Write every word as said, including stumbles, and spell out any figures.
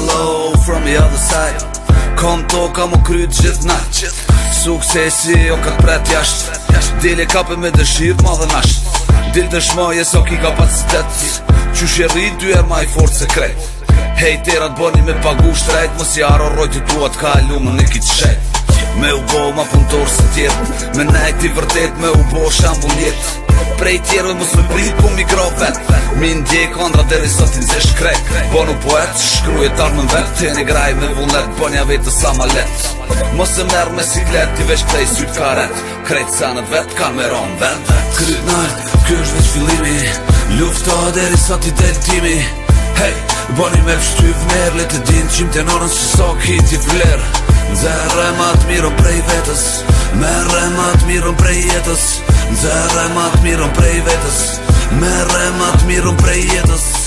hello from the other side. Kom to kam u kryt gjithë natë. Suksesi o ka t'pret jasht. Dile kape me dëshirë ma dhe nasht. Dil dëshmaje so ki kapacitet. Qysh e rrit dy er ma i fort sekret. Hej terat boni me pagu shtrejt. Mos jaro rojtë tua t'ka e lumë në kitë shet. Me u bo ma punëtor se tjerë. Me nejt i vërtet me u bo shambull jetë. Prej tjerëve mos me prit po mi gra vet. Mi ndje kandra deri sot i nzesh krejt. Bonu poet, shkruje tarmën vet. Tjeni graj me vullnet, bonja vetë sa ma let. Mos e merë me siklet, ti veç këtej syt karet. Krejt sanët vet, ka me ron vet. Kryt nalt, kjo është veç fillimi. Lufta deri sot i del timi. Hej, boni me pështyv merë. Le të din qim të norën që sa kiti fler. Nxerre ma t'miron prej vetës. Merre ma t'miron prej jetës. Nxerre ma t'miron prej vetës. Merre ma t'miron prej jetës.